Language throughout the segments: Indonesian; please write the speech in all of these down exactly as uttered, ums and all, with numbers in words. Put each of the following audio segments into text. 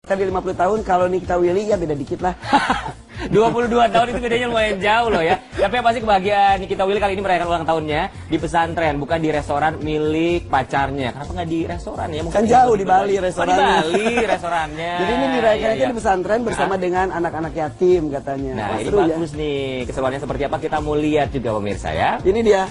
Tadi lima puluh tahun, kalau Nikita Willy ya beda dikit lah. dua puluh dua tahun itu bedanya lumayan jauh loh ya. Tapi yang pasti kebahagiaan Nikita Willy kali ini merayakan ulang tahunnya di pesantren, bukan di restoran milik pacarnya. Kenapa nggak di restoran ya? Mungkin kan jauh di Bali restorannya. Oh, di Bali restorannya. Jadi ini dirayakan ya, ya. di pesantren bersama nah. dengan anak-anak yatim katanya. Nah, oh, ini bagus ya? Nih. Keseruannya seperti apa kita mau lihat juga pemirsa ya. Ini dia.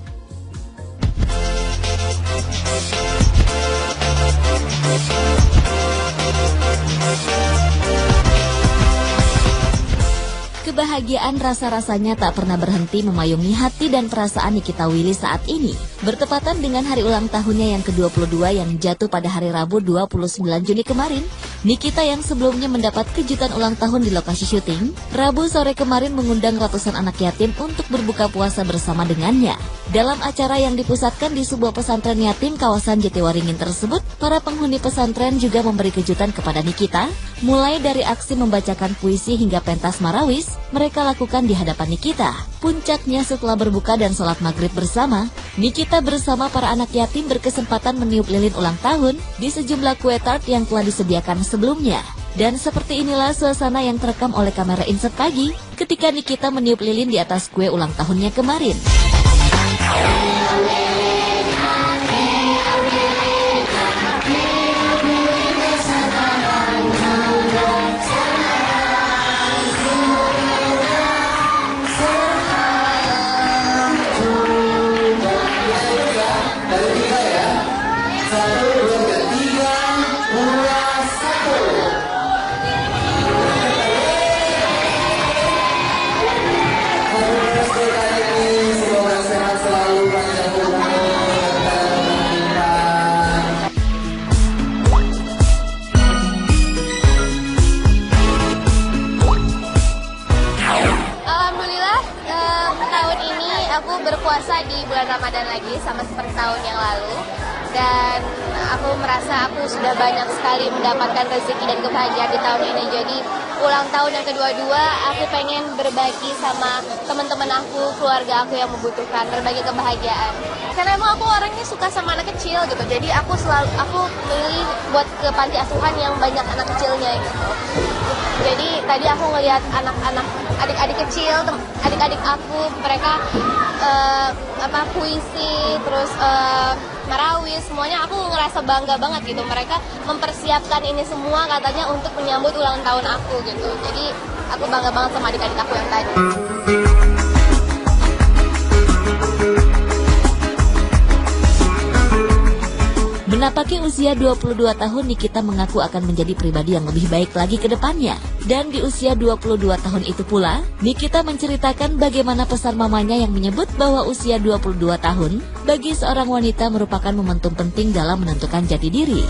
Kebahagiaan rasa-rasanya tak pernah berhenti memayungi hati dan perasaan Nikita Willy saat ini. Bertepatan dengan hari ulang tahunnya yang ke dua puluh dua yang jatuh pada hari Rabu dua puluh sembilan Juni kemarin, Nikita yang sebelumnya mendapat kejutan ulang tahun di lokasi syuting, Rabu sore kemarin mengundang ratusan anak yatim untuk berbuka puasa bersama dengannya. Dalam acara yang dipusatkan di sebuah pesantren yatim kawasan Jatiwaringin tersebut, para penghuni pesantren juga memberi kejutan kepada Nikita, mulai dari aksi membacakan puisi hingga pentas marawis, mereka lakukan di hadapan Nikita. Puncaknya setelah berbuka dan sholat maghrib bersama, Nikita bersama para anak yatim berkesempatan meniup lilin ulang tahun di sejumlah kue tart yang telah disediakan sebelumnya. Dan seperti inilah suasana yang terekam oleh kamera Inset Pagi ketika Nikita meniup lilin di atas kue ulang tahunnya kemarin. Aku berpuasa di bulan Ramadan lagi sama seperti tahun yang lalu, dan aku merasa aku sudah banyak sekali mendapatkan rezeki dan kebahagiaan di tahun ini. Jadi ulang tahun yang kedua-dua aku pengen berbagi sama teman-teman aku, keluarga aku yang membutuhkan, berbagi kebahagiaan. Karena emang aku orangnya suka sama anak kecil gitu, jadi aku selalu aku pilih buat ke panti asuhan yang banyak anak kecilnya gitu. Jadi tadi aku ngelihat anak-anak, adik-adik kecil, adik-adik aku, mereka uh, apa puisi, terus uh, marawis, semuanya aku ngerasa bangga banget gitu. Mereka mempersiapkan ini semua katanya untuk menyambut ulang tahun aku gitu. Jadi aku bangga banget sama adik-adik aku yang tadi. Menapaki usia dua puluh dua tahun, Nikita mengaku akan menjadi pribadi yang lebih baik lagi ke depannya. Dan di usia dua puluh dua tahun itu pula, Nikita menceritakan bagaimana pesan mamanya yang menyebut bahwa usia dua puluh dua tahun bagi seorang wanita merupakan momentum penting dalam menentukan jati diri.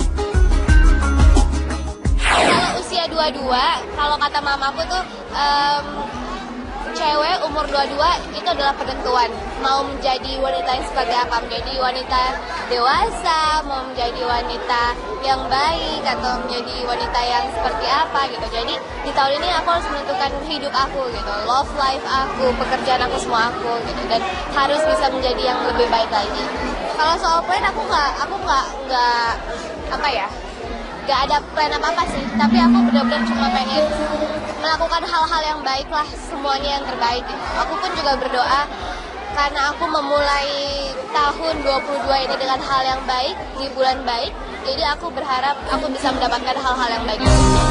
Kalau usia dua puluh dua, kalau kata mamaku tuh um, cewek umur dua puluh dua itu adalah penentuan mau menjadi wanita yang seperti apa, menjadi wanita dewasa, mau menjadi wanita yang baik atau menjadi wanita yang seperti apa gitu. Jadi di tahun ini aku harus menentukan hidup aku gitu, love life aku, pekerjaan aku, semua aku gitu, dan harus bisa menjadi yang lebih baik lagi. Kalau soal plan aku nggak, aku nggak nggak apa ya, nggak ada plan apa-apa sih, tapi aku benar-benar cuma pengen melakukan hal-hal yang baik lah, semuanya yang terbaik gitu. Aku pun juga berdoa karena aku memulai tahun dua puluh dua ini dengan hal yang baik, di bulan baik, jadi aku berharap aku bisa mendapatkan hal-hal yang baik.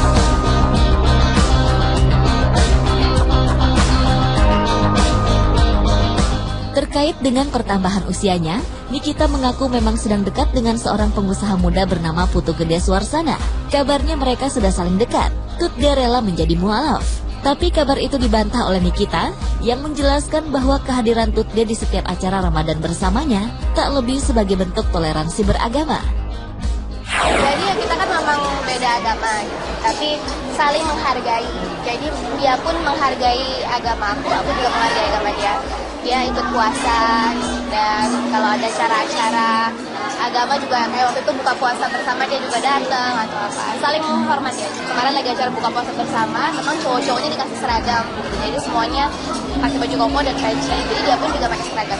Terkait dengan pertambahan usianya, Nikita mengaku memang sedang dekat dengan seorang pengusaha muda bernama Putu Gede Suarsana. Kabarnya mereka sudah saling dekat. Tutde rela menjadi mualaf. Tapi kabar itu dibantah oleh Nikita yang menjelaskan bahwa kehadiran Tutde di setiap acara Ramadan bersamanya tak lebih sebagai bentuk toleransi beragama. Jadi ya kita kan memang beda agama gitu, tapi saling menghargai. Jadi dia pun menghargai agama aku, aku juga menghargai agama dia. Dia ikut puasa dan kalau ada acara-acara agama juga kayak waktu itu buka puasa bersama dia juga datang atau apa. Saling menghormati aja. Kemarin lagi acara buka puasa bersama, memang cowok-cowoknya dikasih seragam. Jadi semuanya pakai baju koko dan peci. Jadi dia pun juga pakai seragam.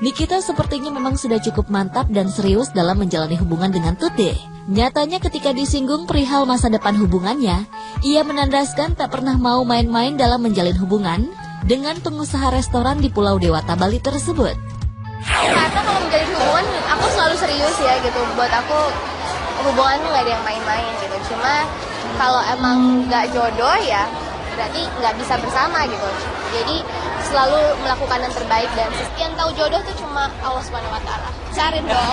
Nikita sepertinya memang sudah cukup mantap dan serius dalam menjalani hubungan dengan Tude. Nyatanya ketika disinggung perihal masa depan hubungannya, ia menandaskan tak pernah mau main-main dalam menjalin hubungan dengan pengusaha restoran di Pulau Dewata, Bali tersebut. Karena kalau menjalin hubungan, aku selalu serius ya gitu. Buat aku hubungan tuh nggak ada yang main-main gitu. Cuma kalau emang nggak jodoh ya berarti nggak bisa bersama gitu. Jadi selalu melakukan yang terbaik dan yang tahu jodoh tuh cuma Allah Subhanahu Wa Taala. Cari dong.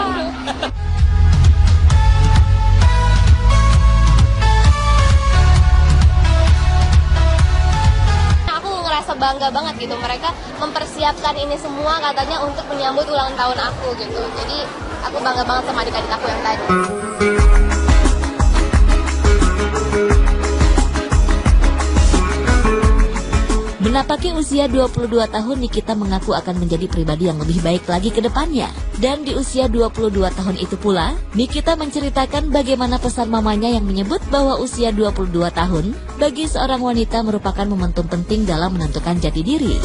Aku ngerasa bangga banget gitu, mereka mempersiapkan ini semua katanya untuk menyambut ulang tahun aku gitu. Jadi aku bangga banget sama adik-adik aku yang tadi. Menapaki usia dua puluh dua tahun, Nikita mengaku akan menjadi pribadi yang lebih baik lagi ke depannya. Dan di usia dua puluh dua tahun itu pula, Nikita menceritakan bagaimana pesan mamanya yang menyebut bahwa usia dua puluh dua tahun bagi seorang wanita merupakan momentum penting dalam menentukan jati diri.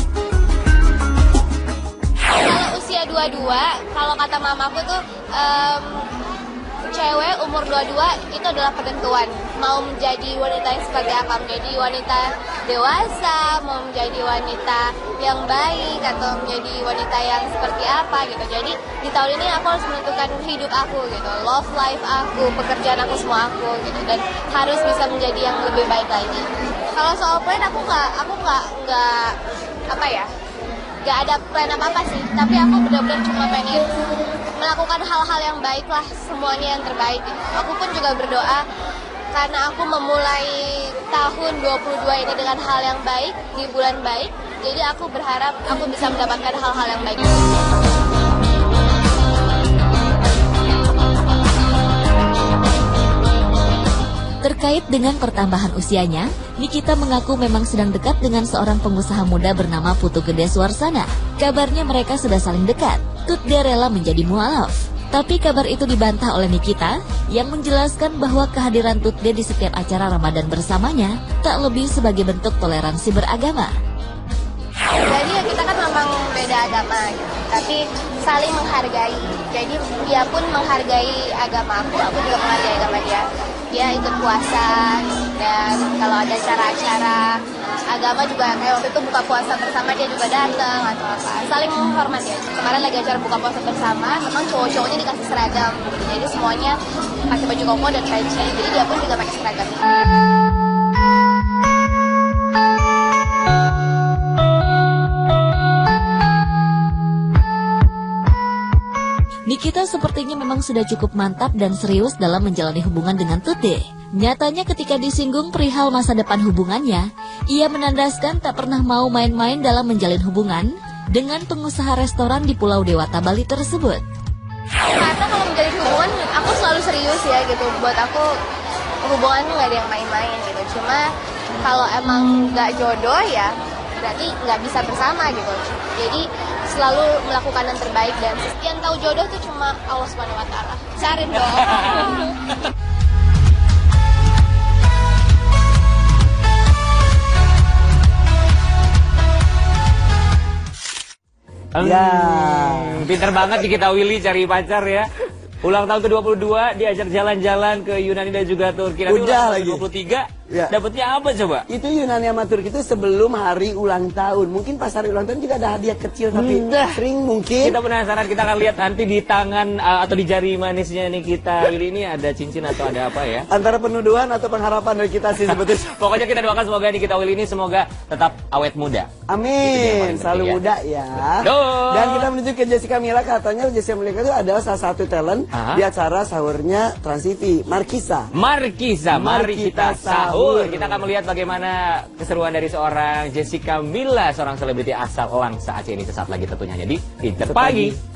Kalau usia dua puluh dua, kalau kata mamaku tuh um, cewek umur dua puluh dua itu adalah penentuan mau menjadi wanita yang seperti apa, menjadi wanita dewasa, mau menjadi wanita yang baik atau menjadi wanita yang seperti apa gitu. Jadi di tahun ini aku harus menentukan hidup aku gitu, love life aku, pekerjaan aku, semua aku gitu, dan harus bisa menjadi yang lebih baik lagi. Kalau soal plan aku nggak, aku nggak nggak apa ya, nggak ada plan apa apa sih, tapi aku benar-benar cuma pengen melakukan hal-hal yang baik lah, semuanya yang terbaik gitu. Aku pun juga berdoa karena aku memulai tahun dua puluh dua ini dengan hal yang baik, di bulan baik, jadi aku berharap aku bisa mendapatkan hal-hal yang baik. Terkait dengan pertambahan usianya, Nikita mengaku memang sedang dekat dengan seorang pengusaha muda bernama Putu Gede Suarsana. Kabarnya mereka sudah saling dekat. Tude rela menjadi mualaf. Tapi kabar itu dibantah oleh Nikita yang menjelaskan bahwa kehadiran Tude di setiap acara Ramadan bersamanya tak lebih sebagai bentuk toleransi beragama. Jadi ya kita kan memang beda agama gitu, tapi saling menghargai. Jadi dia pun menghargai agama aku, aku juga menghargai agama dia. Dia ikut puasa, dan kalau ada acara-acara agama juga kayak waktu itu buka puasa bersama dia juga datang atau apa. Saling menghormati ya. Kemarin lagi acara buka puasa bersama, memang cowok-cowoknya dikasih seragam. Jadi semuanya pakai baju koko dan peci. Jadi dia pun juga pakai seragam. Nikita sepertinya memang sudah cukup mantap dan serius dalam menjalani hubungan dengan Tude. Nyatanya ketika disinggung perihal masa depan hubungannya, ia menandaskan tak pernah mau main-main dalam menjalin hubungan dengan pengusaha restoran di Pulau Dewata, Bali tersebut. Karena kalau menjalin hubungan, aku selalu serius ya gitu. Buat aku hubungan nggak ada yang main-main gitu. Cuma kalau emang nggak jodoh ya berarti nggak bisa bersama gitu. Jadi selalu melakukan yang terbaik dan yang tahu jodoh tuh cuma Allah Subhanahu Wa Taala. Cari dong. Hmm, Ya. Pinter banget nih kita Willy cari pacar ya. Ulang tahun ke dua puluh dua diajak jalan-jalan ke Yunani dan juga Turki. Nanti Udah ulang tahun lagi. ke dua puluh tiga Ya. dapatnya apa coba? Itu Yunani sama Turki itu sebelum hari ulang tahun. Mungkin pas hari ulang tahun juga ada hadiah kecil, tapi Udah. sering mungkin. Kita penasaran, kita akan lihat nanti di tangan uh, atau di jari manisnya nih kita Willy ini ada cincin atau ada apa ya? Antara penuduhan atau pengharapan dari kita sih sebetulnya. Pokoknya kita doakan semoga nih kita Willy ini semoga tetap awet muda. Itu dia yang Amin, paling selalu penting ya. muda ya. Dong. Dan kita menuju ke Jessica Mila, katanya Jessica Mila itu adalah salah satu talent Aha. di acara sahurnya Trans T V, Markisa. Markisa, mari Mari kita kita sahur. sahur. Kita akan melihat bagaimana keseruan dari seorang Jessica Mila, seorang selebriti asal Langsa Aceh ini sesaat lagi tentunya. Jadi, Pinter Pagi.